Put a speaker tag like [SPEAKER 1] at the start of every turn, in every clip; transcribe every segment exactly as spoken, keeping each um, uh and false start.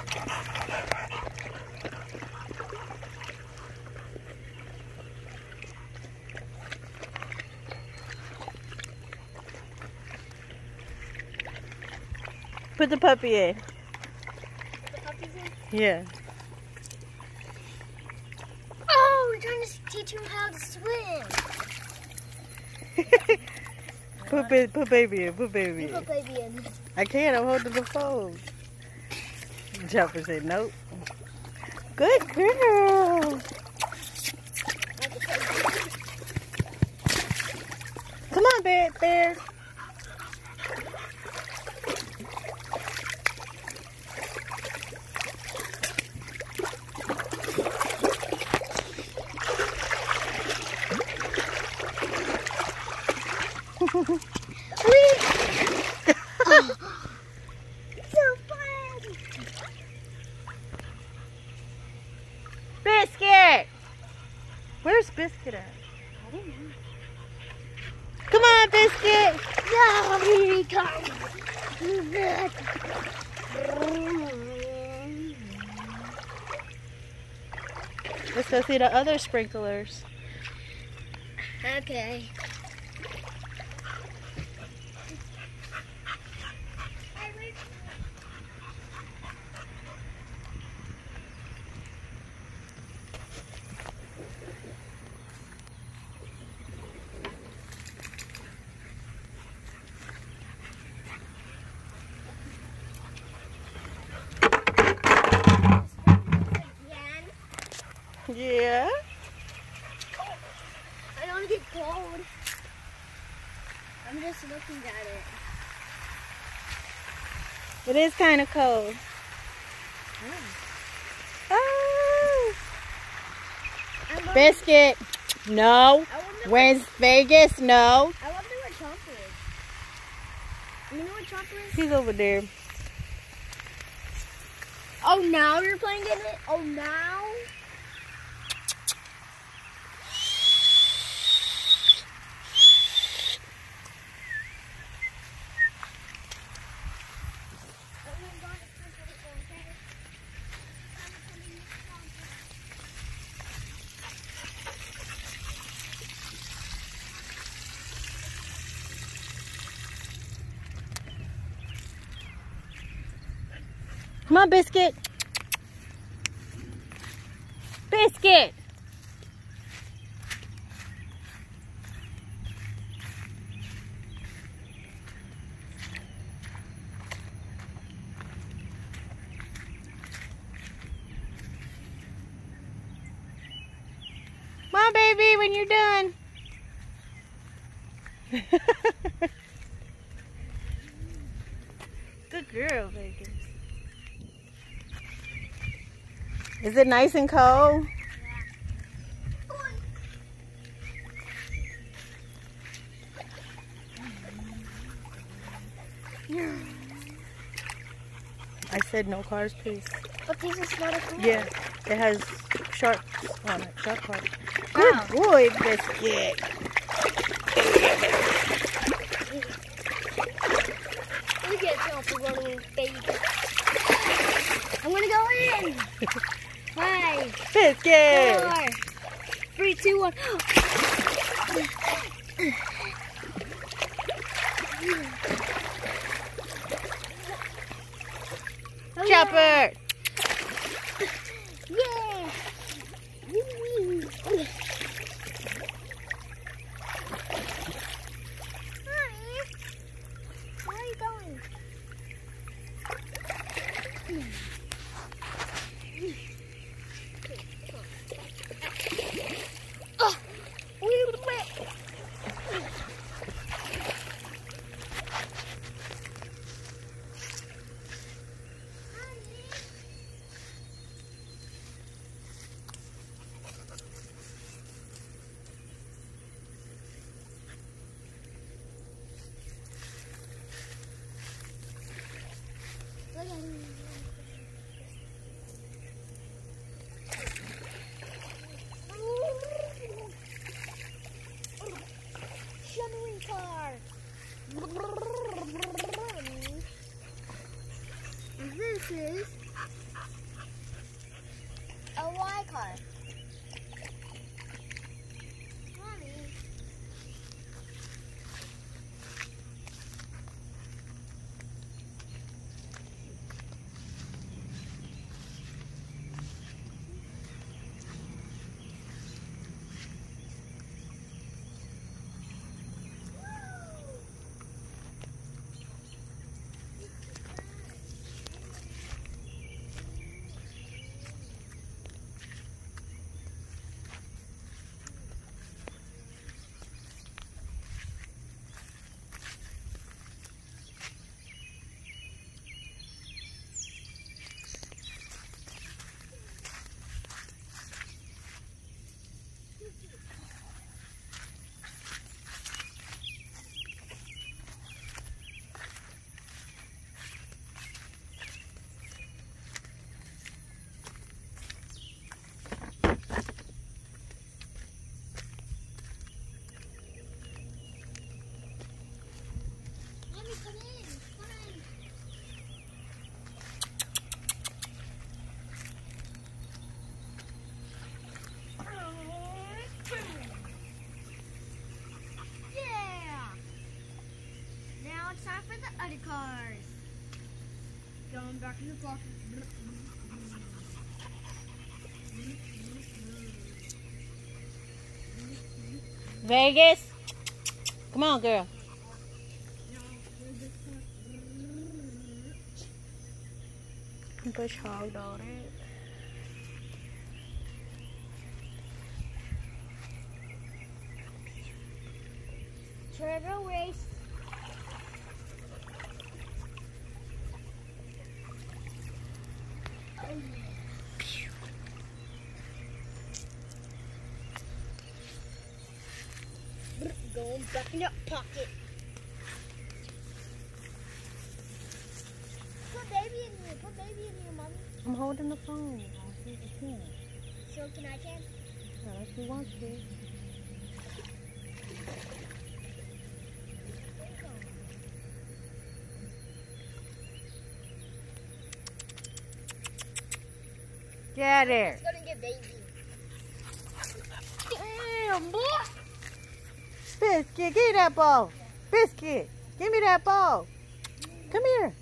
[SPEAKER 1] Put the puppy in.
[SPEAKER 2] The puppy's in?
[SPEAKER 1] Yeah.
[SPEAKER 2] Oh, we're trying to teach him how to swim.
[SPEAKER 1] put, ba put baby in. Put baby in.
[SPEAKER 2] Put baby in.
[SPEAKER 1] I can't. I'm holding the phone. Jumper said nope. Good girl. Come on, bear. Bear.
[SPEAKER 2] Oh. So fun!
[SPEAKER 1] Biscuit! Where's Biscuit at?
[SPEAKER 2] I don't know.
[SPEAKER 1] Come on, Biscuit!
[SPEAKER 2] No, here he comes!
[SPEAKER 1] Let's go see the other sprinklers.
[SPEAKER 2] Okay.
[SPEAKER 1] Yeah.
[SPEAKER 2] I don't get cold. I'm just looking at it.
[SPEAKER 1] It is kind of cold.
[SPEAKER 2] Oh.
[SPEAKER 1] Oh. Biscuit. No. Where's Vegas? No.
[SPEAKER 2] I wonder what Chomper is. You know what Chomper is?
[SPEAKER 1] He's over there.
[SPEAKER 2] Oh, now you're playing in it? Oh, now?
[SPEAKER 1] Come on, Biscuit. Biscuit. Come on, baby, when you're done. Good girl, Vegas. Is it nice and cold?
[SPEAKER 2] Yeah.
[SPEAKER 1] I said no cars, please.
[SPEAKER 2] But this is not a car.
[SPEAKER 1] Yeah, it has sharks on it. Shark cars. Good
[SPEAKER 2] Oh.
[SPEAKER 1] boy, Biscuit.
[SPEAKER 2] Look at Chomper running, baby. I'm gonna go in. Five,
[SPEAKER 1] Biscuit.
[SPEAKER 2] four, three, two, one. Oh,
[SPEAKER 1] Chopper.
[SPEAKER 2] yeah. Woo-wee. Hi. Where are you going? Oh, we wet. car. Mommy. Time for the other cars. Going back in the block.
[SPEAKER 1] Vegas. Come on, girl. Push hard on it.
[SPEAKER 2] Turtle race. Going back in that pocket. Put baby in here. Put baby in here, mommy.
[SPEAKER 1] I'm holding the phone.
[SPEAKER 2] So can I can?
[SPEAKER 1] Not if you want to. Get out of there.
[SPEAKER 2] It's gonna get baby.
[SPEAKER 1] Damn, boy. Biscuit, give me that ball. Biscuit, give me that ball. Come here.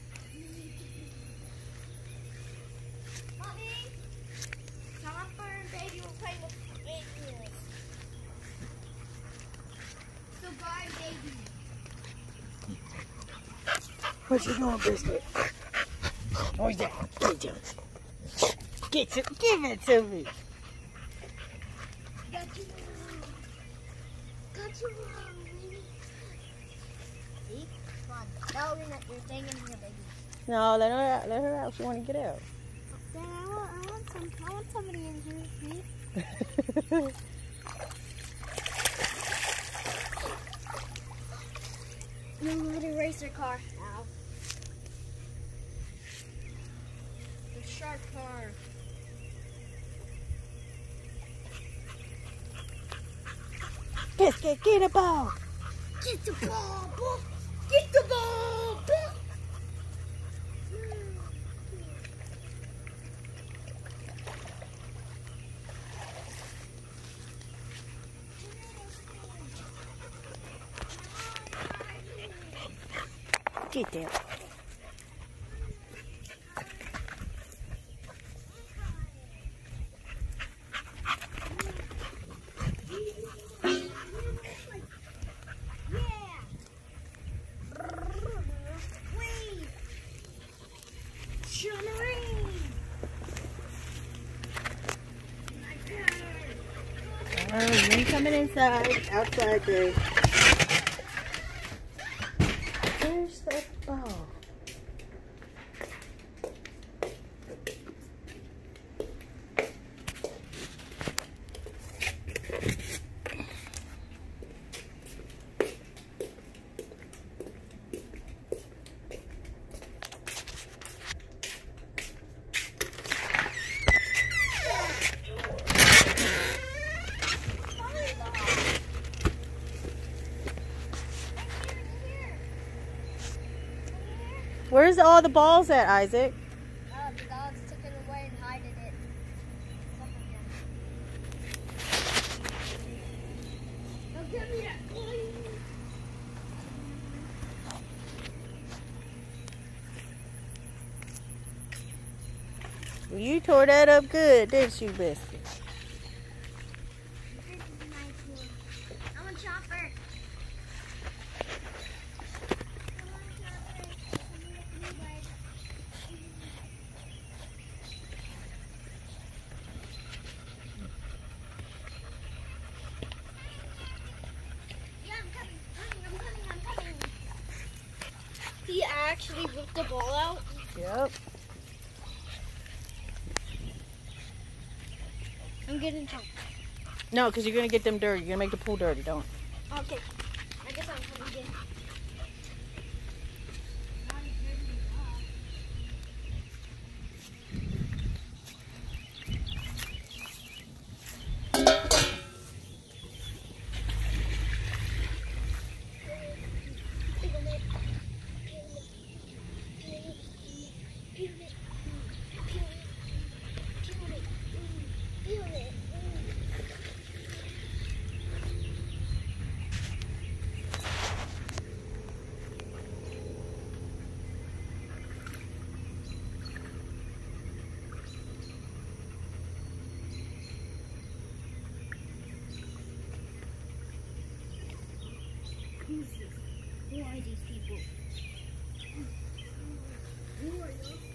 [SPEAKER 2] Mommy, Topper and baby will play with baby. So bye, baby.
[SPEAKER 1] What you doing, Biscuit? What's that? Get it. Get it. Give it to me.
[SPEAKER 2] Got you. Got you. See? Come on. No, you're not. You're staying in here, baby.
[SPEAKER 1] No, let her out. Let her out. She want to get out.
[SPEAKER 2] Dad, I want, I want some. I want somebody in here with me. New little racer car. Ow. The shark car.
[SPEAKER 1] Biscuit, get a ball.
[SPEAKER 2] Get the ball, boy. Get the ball, boy.
[SPEAKER 1] Get there. Oh, you ain't coming inside. Outside, babe. Where's the ball? Where's all the balls at, Isaac?
[SPEAKER 2] Uh, the dogs took it away and hided it. Some of them.
[SPEAKER 1] Well, you tore that up good, didn't you, Biscuit?
[SPEAKER 2] This is my tool. I want Chopper. I want Chopper. Yeah, I'm coming. I'm coming. I'm coming. He actually ripped the ball out.
[SPEAKER 1] Yep.
[SPEAKER 2] I'm getting chunk.
[SPEAKER 1] No, because you're going to get them dirty. You're going to make the pool dirty, don't.
[SPEAKER 2] Okay. I guess I'm coming in. Who's this? Who are these people? Who are you?